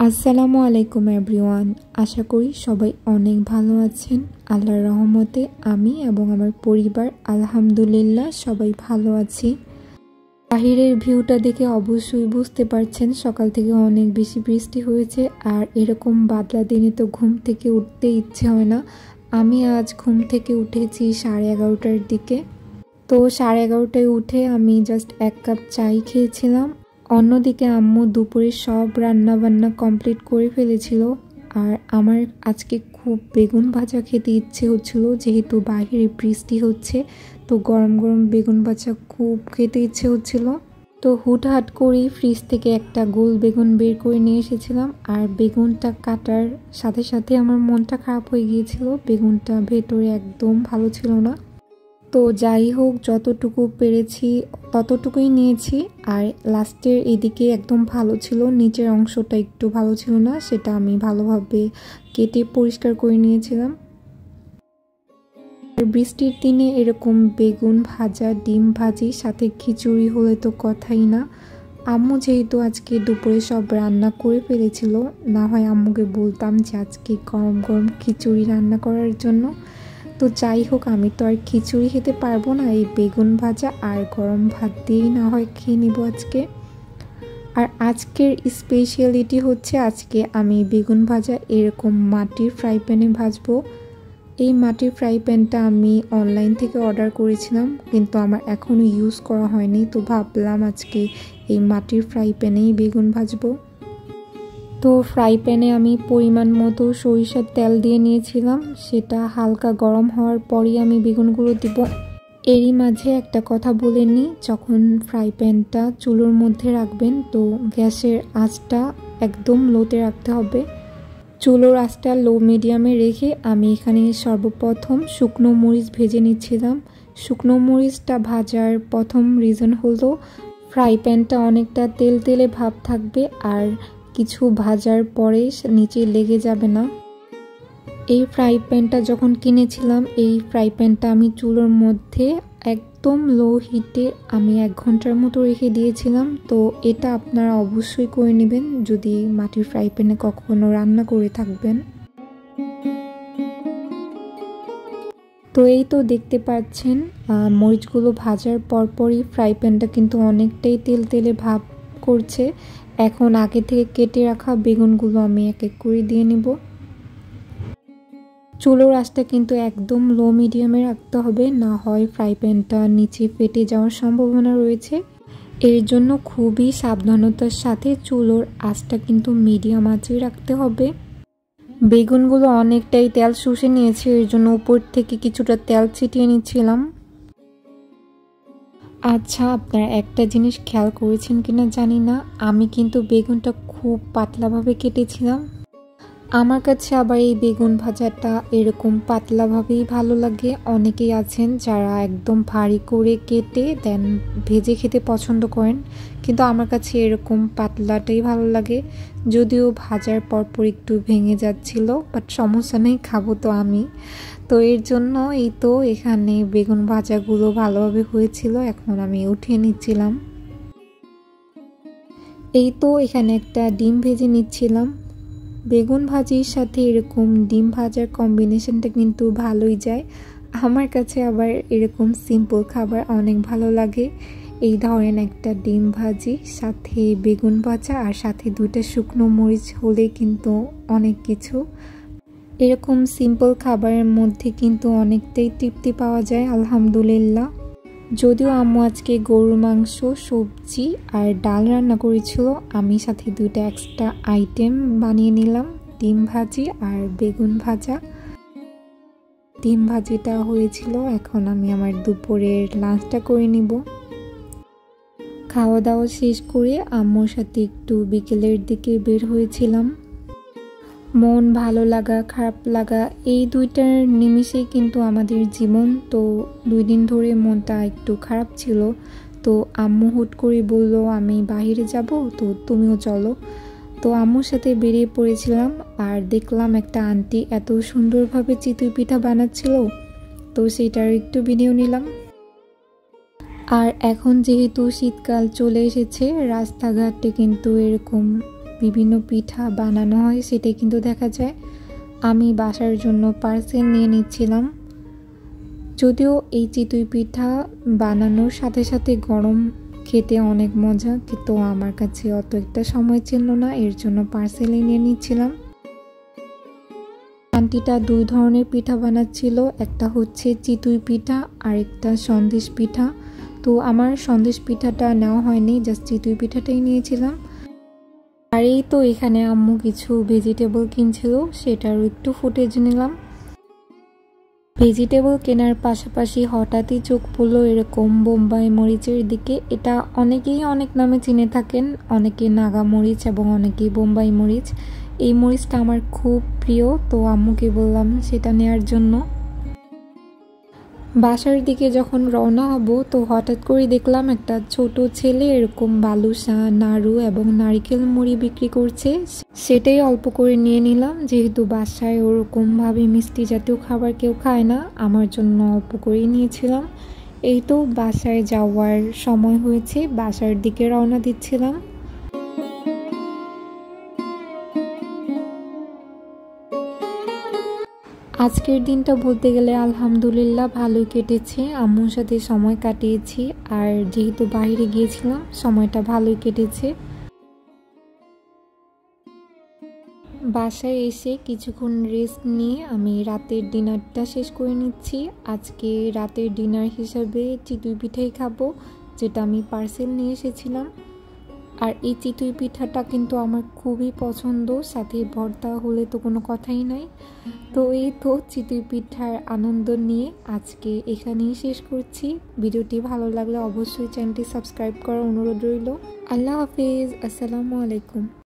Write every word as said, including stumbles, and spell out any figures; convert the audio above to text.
আসসালামু আলাইকুম এভরিওয়ান। আশা করি সবাই অনেক ভালো আছেন। আল্লাহর রহমতে আমি এবং আমার পরিবার আলহামদুলিল্লাহ সবাই ভালো আছি। বাহিরের ভিউটা দেখে অবশ্যই বুঝতে পারছেন সকাল থেকে অনেক বেশি বৃষ্টি হয়েছে, আর এরকম বাদলা দিনে তো ঘুম থেকে উঠতে ইচ্ছে হয় না। আমি আজ ঘুম থেকে উঠেছি সাড়ে এগারোটার দিকে। তো সাড়ে এগারোটায় উঠে আমি জাস্ট এক কাপ চাই খেয়েছিলাম। অন্যদিকে আম্মু দুপুরে সব রান্না বান্না কমপ্লিট করে ফেলেছিল, আর আমার আজকে খুব বেগুন ভাজা খেতে ইচ্ছে হচ্ছিল, যেহেতু বাইরে বৃষ্টি হচ্ছে তো গরম গরম বেগুন ভাজা খুব খেতে ইচ্ছে হচ্ছিল। তো হুটহাট করেই ফ্রিজ থেকে একটা গোল বেগুন বের করে নিয়ে এসেছিলাম, আর বেগুনটা কাটার সাথে সাথে আমার মনটা খারাপ হয়ে গিয়েছিল। বেগুনটা ভেতরে একদম ভালো ছিল না। তো যাই হোক, যতটুকু পেরেছি ততটুকুই নিয়েছি। আর লাস্টের এদিকে একদম ভালো ছিল, নিচের অংশটা একটু ভালো ছিল না, সেটা আমি ভালোভাবে কেটে পরিষ্কার করে নিয়েছিলাম। আর বৃষ্টির দিনে এরকম বেগুন ভাজা, ডিম ভাজি সাথে খিচুড়ি হলে তো কথাই না। আম্মু যেহেতু আজকে দুপুরে সব রান্না করে ফেলেছিল, না হয় আম্মুকে বলতাম যে আজকে গরম গরম খিচুড়ি রান্না করার জন্য। তো যাই হোক, আমি তো আর খিচুড়ি খেতে পারবো না, এই বেগুন ভাজা আর গরম ভাত দিয়েই না হয় খেয়ে নিব আজকে। আর আজকের স্পেশালিটি হচ্ছে, আজকে আমি বেগুন ভাজা এরকম মাটির ফ্রাই প্যানে ভাজবো। এই মাটির ফ্রাই প্যানটা আমি অনলাইন থেকে অর্ডার করেছিলাম, কিন্তু আমার এখনও ইউজ করা হয়নি। তো ভাবলাম আজকে এই মাটির ফ্রাই প্যানেই বেগুন ভাজবো। তো ফ্রাই প্যানে আমি পরিমাণ মতো সরিষার তেল দিয়ে নিয়েছিলাম, সেটা হালকা গরম হওয়ার পরই আমি বেগুনগুলো দিব। এরই মাঝে একটা কথা বলে নিই, যখন ফ্রাই প্যানটা চুলোর মধ্যে রাখবেন তো গ্যাসের আঁচটা একদম লোতে রাখতে হবে। চুলোর আঁচটা লো মিডিয়ামে রেখে আমি এখানে সর্বপ্রথম শুকনো মরিচ ভেজে নিচ্ছিলাম। শুকনো মরিচটা ভাজার প্রথম রিজন হলো ফ্রাই প্যানটা অনেকটা তেল তেলে ভাব থাকবে, আর কিছু ভাজার পরে নিচে লেগে যাবে না। এই ফ্রাই প্যানটা যখন কিনেছিলাম, এই ফ্রাই প্যানটা আমি চুলোর মধ্যে একদম লো হিটে আমি এক ঘন্টার মতো রেখে দিয়েছিলাম। তো এটা আপনারা অবশ্যই করে নেবেন যদি মাটির ফ্রাই প্যানে কখনো রান্না করে থাকবেন। তো এই তো দেখতে পাচ্ছেন মরিচগুলো ভাজার পরপরই ফ্রাই প্যানটা কিন্তু অনেকটাই তেল তেলে ভাব করছে। এখন আগে থেকে কেটে রাখা বেগুনগুলো আমি এক এক করে দিয়ে নেব। চুলোর আঁচটা কিন্তু একদম লো মিডিয়ামে রাখতে হবে, না হয় ফ্রাই প্যানটা নিচে ফেটে যাওয়ার সম্ভাবনা রয়েছে। এর জন্য খুবই সাবধানতার সাথে চুলোর আঁচটা কিন্তু মিডিয়াম আঁচে রাখতে হবে। বেগুনগুলো অনেকটাই তেল শুষে নিয়েছে, এর জন্য উপর থেকে কিছুটা তেল ছিটিয়ে নিচ্ছিলাম। আচ্ছা, আপনারা একটা জিনিস খেয়াল করেছেন কিনা জানি না, আমি কিন্তু বেগুনটা খুব পাতলাভাবে কেটেছিলাম। আমার কাছে আবার এই বেগুন ভাজাটা এরকম পাতলাভাবেই ভালো লাগে। অনেকেই আছেন যারা একদম ভারী করে কেটে দেন ভেজে খেতে পছন্দ করেন, কিন্তু আমার কাছে এরকম পাতলাটাই ভালো লাগে। যদিও ভাজার পরপর একটু ভেঙে যাচ্ছিল, বাট সমস্যা নেই, খাবো তো আমি। তো এর জন্য এই তো এখানে বেগুন ভাজাগুলো ভালোভাবে হয়েছিল, এখন আমি উঠিয়ে নিচ্ছিলাম। এই তো এখানে একটা ডিম ভেজে নিচ্ছিলাম। বেগুন ভাজির সাথে এরকম ডিম ভাজার কম্বিনেশনটা কিন্তু ভালোই যায়। আমার কাছে আবার এরকম সিম্পল খাবার অনেক ভালো লাগে। এই ধরেন একটা ডিম ভাজি সাথে বেগুন ভাজা আর সাথে দুইটা শুকনো মরিচ হলে কিন্তু অনেক কিছু। এরকম সিম্পল খাবারের মধ্যে কিন্তু অনেকটাই তৃপ্তি পাওয়া যায় আলহামদুলিল্লাহ। যদিও আম্মু আজকে গরুর মাংস, সবজি আর ডাল রান্না করেছিল, আমি সাথে দুইটা এক্সট্রা আইটেম বানিয়ে নিলাম, ডিম ভাজি আর বেগুন ভাজা। ডিম ভাজিটা হয়েছিল, এখন আমি আমার দুপুরের লাঞ্চটা করে নিব। খাওয়া দাওয়া শেষ করে আম্মুর সাথে একটু বিকেলের দিকে বের হয়েছিলাম। মন ভালো লাগা, খারাপ লাগা এই দুইটার নিমিষেই কিন্তু আমাদের জীবন। তো দুই দিন ধরে মনটা একটু খারাপ ছিল, তো আম্মু হুট করে বলল আমি বাইরে যাব, তো তুমিও চলো। তো আম্মুর সাথে বেরিয়ে পড়েছিলাম, আর দেখলাম একটা আন্টি এত সুন্দরভাবে চিতই পিঠা বানাচ্ছিল, তো সেটার একটু ভিডিও নিলাম। আর এখন যেহেতু শীতকাল চলে এসেছে, রাস্তাঘাটে কিন্তু এরকম বিভিন্ন পিঠা বানানো হয় সেটাই কিন্তু দেখা যায়। আমি বাসার জন্য পার্সেল নিয়ে নিচ্ছিলাম। যদিও এই চিতই পিঠা বানানোর সাথে সাথে গরম খেতে অনেক মজা, কিন্তু আমার কাছে অত একটা সময় ছিল না, এর জন্য পার্সেলই নিয়ে নিচ্ছিলাম। আন্টিটা দুই ধরনের পিঠা বানাচ্ছিল, একটা হচ্ছে চিতই পিঠা আর একটা সন্দেশ পিঠা। তো আমার সন্দেশ পিঠাটা নেওয়া হয়নি, জাস্ট চিতই পিঠাটাই নিয়েছিলাম। আর এই তো এখানে আম্মু কিছু ভেজিটেবল কিনছিল, সেটারও একটু ফুটেজ নিলাম। ভেজিটেবল কেনার পাশাপাশি হঠাৎই চোখ পড়লো এরকম বোম্বাই মরিচের দিকে। এটা অনেকেই অনেক নামে চিনে থাকেন, অনেকে নাগা মরিচ এবং অনেকেই বোম্বাই মরিচ। এই মরিচটা আমার খুব প্রিয়, তো আম্মুকে বললাম সেটা নেয়ার জন্য। বাসার দিকে যখন রওনা হব তো হঠাৎ করে দেখলাম একটা ছোট ছেলে এরকম বালুশা, নাড়ু এবং নারিকেল মুড়ি বিক্রি করছে। সেটাই অল্প করে নিয়ে নিলাম, যেহেতু বাসায় ওরকমভাবে মিষ্টি জাতীয় খাবার কেউ খায় না, আমার জন্য অল্প করেই নিয়েছিলাম। এই তো বাসায় যাওয়ার সময় হয়েছে, বাসার দিকে রওনা দিচ্ছিলাম। আজকের দিনটা বলতে গেলে আলহামদুলিল্লাহ ভালোই কেটেছে, আম্মুর সাথে সময় কাটিয়েছি। আর যেহেতু বাইরে গিয়েছিলাম সময়টা ভালোই কেটেছে। বাসায় এসে কিছুক্ষণ রেস্ট নিয়ে আমি রাতের ডিনারটা শেষ করে নিচ্ছি। আজকে রাতের ডিনার হিসাবে চিতই পিঠাই খাবো, যেটা আমি পার্সেল নিয়ে এসেছিলাম। আর এই চিতই পিঠাটা কিন্তু আমার খুবই পছন্দ, সাথে ভর্তা হলে তো কোনো কথাই নাই। তো এই তো চিতই পিঠার আনন্দ নিয়ে আজকে এখানেই শেষ করছি। ভিডিওটি ভালো লাগলে অবশ্যই চ্যানেলটি সাবস্ক্রাইব করার অনুরোধ রইল। আল্লাহ হাফিজ, আসসালামু আলাইকুম।